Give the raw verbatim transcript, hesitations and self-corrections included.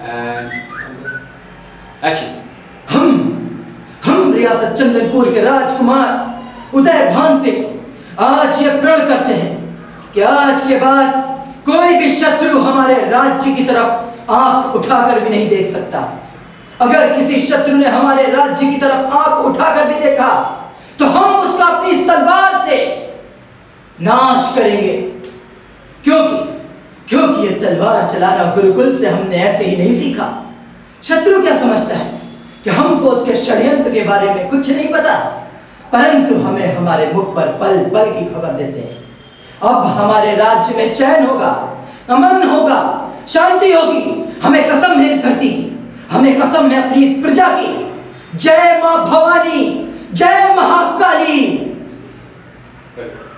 Action. हम हम रियासत चंदनपुर के राजकुमार उदय भान सिंह आज ये प्रण करते हैं कि आज के बाद कोई भी शत्रु हमारे राज्य की तरफ आंख उठाकर भी नहीं देख सकता। अगर किसी शत्रु ने हमारे राज्य की तरफ आंख उठाकर भी देखा तो हम उसका अपनी इस तलवार से नाश करेंगे, क्योंकि क्योंकि ये तलवार चलाना गुरुकुल से हमने ऐसे ही नहीं सीखा। शत्रु क्या समझता है कि हमको उसके षड्यंत्र के बारे में कुछ नहीं पता, परंतु हमें हमारे मुख पर पल पल की खबर देते हैं। अब हमारे राज्य में चैन होगा, अमन होगा, शांति होगी। हमें कसम है इस धरती की, हमें कसम है अपनी इस प्रजा की। जय मां भवानी, जय महाकाली।